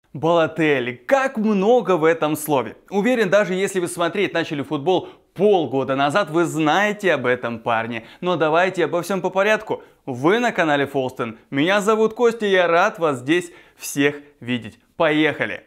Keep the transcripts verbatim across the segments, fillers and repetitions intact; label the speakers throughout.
Speaker 1: Балотелли. Как много в этом слове. Уверен, даже если вы смотреть начали футбол полгода назад, вы знаете об этом парне. Но давайте обо всем по порядку. Вы на канале Фолстон. Меня зовут Костя, я рад вас здесь всех видеть. Поехали!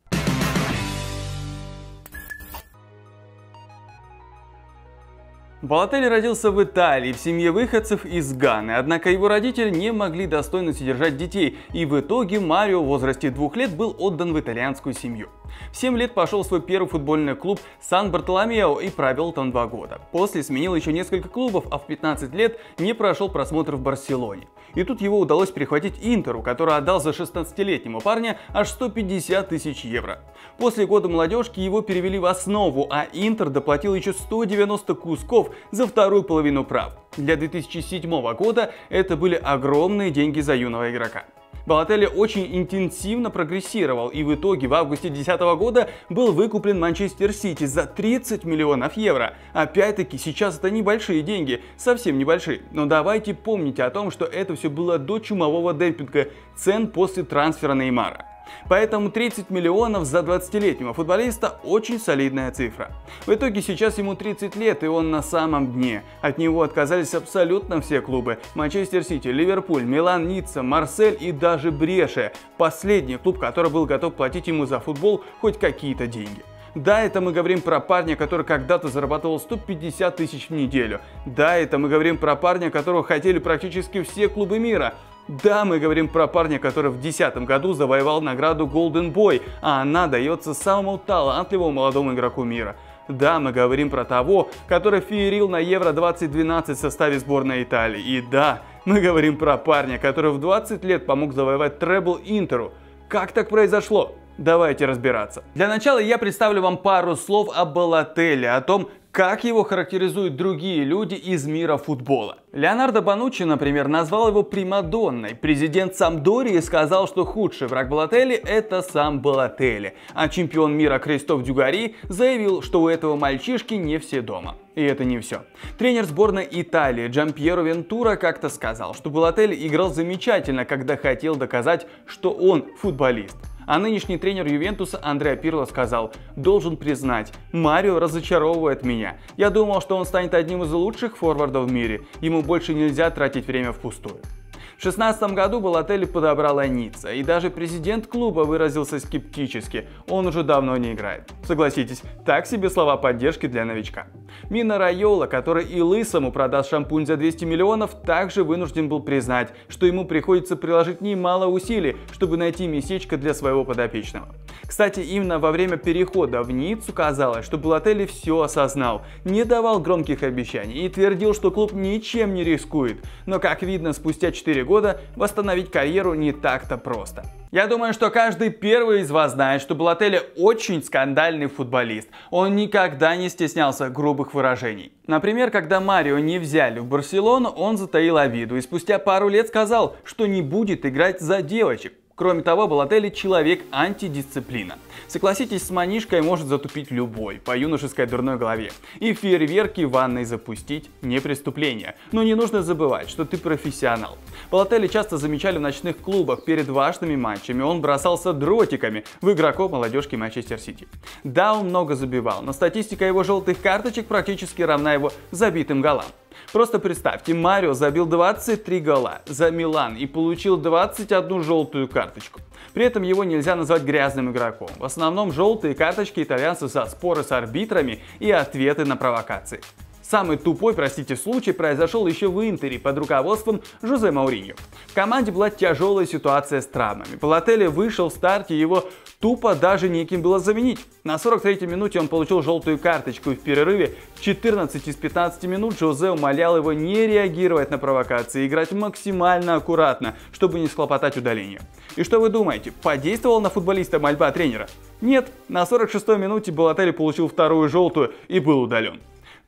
Speaker 1: Балотелли родился в Италии в семье выходцев из Ганы, однако его родители не могли достойно содержать детей, и в итоге Марио в возрасте двух лет был отдан в итальянскую семью. В семь лет пошел в свой первый футбольный клуб Сан-Бартоломео и провел там два года. После сменил еще несколько клубов, а в пятнадцать лет не прошел просмотр в Барселоне. И тут его удалось перехватить Интеру, который отдал за шестнадцатилетнего парня аж сто пятьдесят тысяч евро. После года молодежки его перевели в основу, а Интер доплатил еще сто девяносто кусков за вторую половину прав. Для две тысячи седьмого года это были огромные деньги за юного игрока. Балотелли очень интенсивно прогрессировал и в итоге в августе две тысячи десятого года был выкуплен Манчестер Сити за тридцать миллионов евро. Опять-таки, сейчас это небольшие деньги, совсем небольшие. Но давайте помнить о том, что это все было до чумового демпинга цен после трансфера Неймара. Поэтому тридцать миллионов за двадцатилетнего футболиста очень солидная цифра. В итоге сейчас ему тридцать лет и он на самом дне. От него отказались абсолютно все клубы. Манчестер Сити, Ливерпуль, Милан, Ницца, Марсель и даже Брешия. Последний клуб, который был готов платить ему за футбол хоть какие-то деньги. Да, это мы говорим про парня, который когда-то зарабатывал сто пятьдесят тысяч в неделю. Да, это мы говорим про парня, которого хотели практически все клубы мира. Да, мы говорим про парня, который в две тысячи десятом году завоевал награду Golden Boy, а она дается самому талантливому молодому игроку мира. Да, мы говорим про того, который феерил на Евро двадцать двенадцать в составе сборной Италии. И да, мы говорим про парня, который в двадцать лет помог завоевать требл Интеру. Как так произошло? Давайте разбираться. Для начала я представлю вам пару слов о Балотелли, о том, как его характеризуют другие люди из мира футбола. Леонардо Бонуччи, например, назвал его примадонной. Президент Сампдории сказал, что худший враг Балотелли – это сам Балотелли. А чемпион мира Кристоф Дюгари заявил, что у этого мальчишки не все дома. И это не все. Тренер сборной Италии Джампьеро Вентура как-то сказал, что Балотелли играл замечательно, когда хотел доказать, что он футболист. А нынешний тренер Ювентуса Андреа Пирло сказал: «Должен признать, Марио разочаровывает меня. Я думал, что он станет одним из лучших форвардов в мире. Ему больше нельзя тратить время впустую». В две тысячи шестнадцатом году Балотелли подобрала Ницца, и даже президент клуба выразился скептически. Он уже давно не играет. Согласитесь, так себе слова поддержки для новичка. Мина Райола, который и лысому продаст шампунь за двести миллионов, также вынужден был признать, что ему приходится приложить немало усилий, чтобы найти местечко для своего подопечного. Кстати, именно во время перехода в Ниццу казалось, что Балотелли все осознал, не давал громких обещаний и твердил, что клуб ничем не рискует. Но, как видно, спустя четыре года восстановить карьеру не так-то просто. Я думаю, что каждый первый из вас знает, что Балотелли очень скандальный футболист. Он никогда не стеснялся грубых выражений. Например, когда Марио не взяли в Барселону, он затаил обиду и спустя пару лет сказал, что не будет играть за девочек. Кроме того, Балотелли человек антидисциплина. Согласитесь, с манишкой может затупить любой по юношеской дурной голове. И фейерверки в ванной запустить не преступление. Но не нужно забывать, что ты профессионал. Балотелли часто замечали в ночных клубах перед важными матчами. Он бросался дротиками в игроков молодежки Манчестер Сити. Да, он много забивал, но статистика его желтых карточек практически равна его забитым голам. Просто представьте, Марио забил двадцать три гола за Милан и получил двадцать одну желтую карточку. При этом его нельзя назвать грязным игроком. В основном желтые карточки итальянцев за споры с арбитрами и ответы на провокации. Самый тупой, простите, случай произошел еще в Интере под руководством Жозе Мауриньо. В команде была тяжелая ситуация с травмами. Балотелли вышел в старте, его тупо даже неким было заменить. На сорок третьей минуте он получил желтую карточку, и в перерыве четырнадцать из пятнадцати минут Жозе умолял его не реагировать на провокации и играть максимально аккуратно, чтобы не схлопотать удаление. И что вы думаете, подействовала на футболиста мольба тренера? Нет, на сорок шестой минуте Балотелли получил вторую желтую и был удален.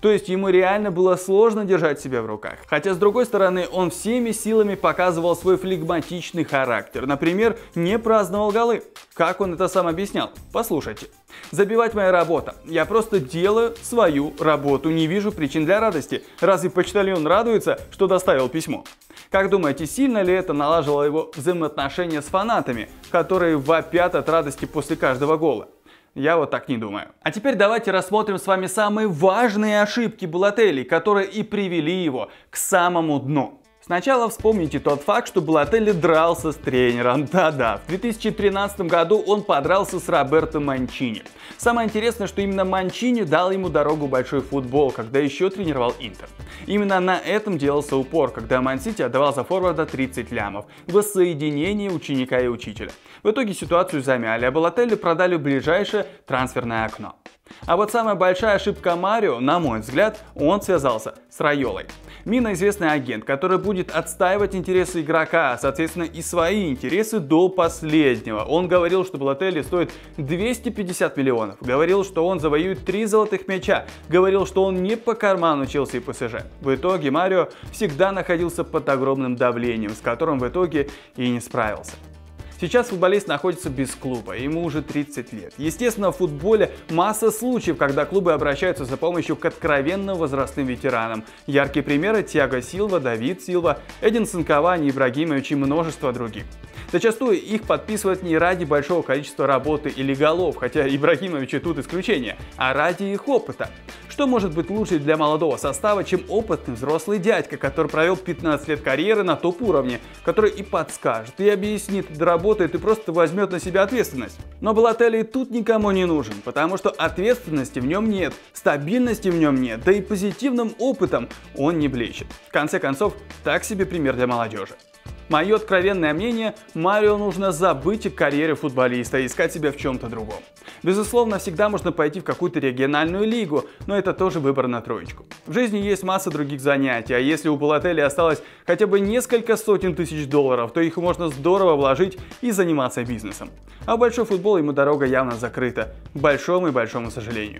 Speaker 1: То есть ему реально было сложно держать себя в руках. Хотя с другой стороны, он всеми силами показывал свой флегматичный характер. Например, не праздновал голы. Как он это сам объяснял? Послушайте. Забивать моя работа. Я просто делаю свою работу. Не вижу причин для радости. Разве почтальон радуется, что доставил письмо? Как думаете, сильно ли это налаживало его взаимоотношения с фанатами, которые вопят от радости после каждого гола? Я вот так не думаю. А теперь давайте рассмотрим с вами самые важные ошибки Балотелли, которые и привели его к самому дну. Сначала вспомните тот факт, что Балотелли дрался с тренером. Да-да, в две тысячи тринадцатом году он подрался с Роберто Манчини. Самое интересное, что именно Манчини дал ему дорогу в большой футбол, когда еще тренировал Интер. Именно на этом делался упор, когда Ман-Сити отдавал за форварда тридцать лямов. Воссоединение ученика и учителя. В итоге ситуацию замяли, а Балотелли продали в ближайшее трансферное окно. А вот самая большая ошибка Марио, на мой взгляд, он связался с Райолой. Мина известный агент, который будет отстаивать интересы игрока, а соответственно и свои интересы до последнего. Он говорил, что Балотелли стоит двести пятьдесят миллионов, говорил, что он завоюет три золотых мяча, говорил, что он не по карману Челси и ПСЖ. В итоге Марио всегда находился под огромным давлением, с которым в итоге и не справился. Сейчас футболист находится без клуба, ему уже тридцать лет. Естественно, в футболе масса случаев, когда клубы обращаются за помощью к откровенно возрастным ветеранам. Яркие примеры: Тиаго Силва, Давид Силва, Эдинсон Кавани, Ибрагимович и множество других. Зачастую их подписывают не ради большого количества работы или голов, хотя Ибрагимович и тут исключение, а ради их опыта. Что может быть лучше для молодого состава, чем опытный взрослый дядька, который провел пятнадцать лет карьеры на топ-уровне, который и подскажет, и объяснит, и доработает, и просто возьмет на себя ответственность. Но Балотелли и тут никому не нужен, потому что ответственности в нем нет, стабильности в нем нет, да и позитивным опытом он не блещет. В конце концов, так себе пример для молодежи. Мое откровенное мнение: Марио нужно забыть о карьере футболиста и искать себя в чем-то другом. Безусловно, всегда можно пойти в какую-то региональную лигу, но это тоже выбор на троечку. В жизни есть масса других занятий, а если у Балотелли осталось хотя бы несколько сотен тысяч долларов, то их можно здорово вложить и заниматься бизнесом. А в большой футбол ему дорога явно закрыта, к большому и большому сожалению.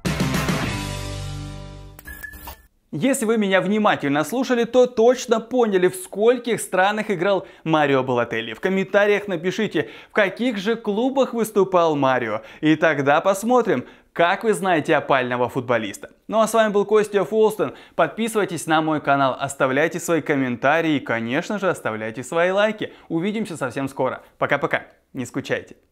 Speaker 1: Если вы меня внимательно слушали, то точно поняли, в скольких странах играл Марио Балотелли. В комментариях напишите, в каких же клубах выступал Марио. И тогда посмотрим, как вы знаете опального футболиста. Ну а с вами был Костя Фулстон. Подписывайтесь на мой канал, оставляйте свои комментарии и, конечно же, оставляйте свои лайки. Увидимся совсем скоро. Пока-пока. Не скучайте.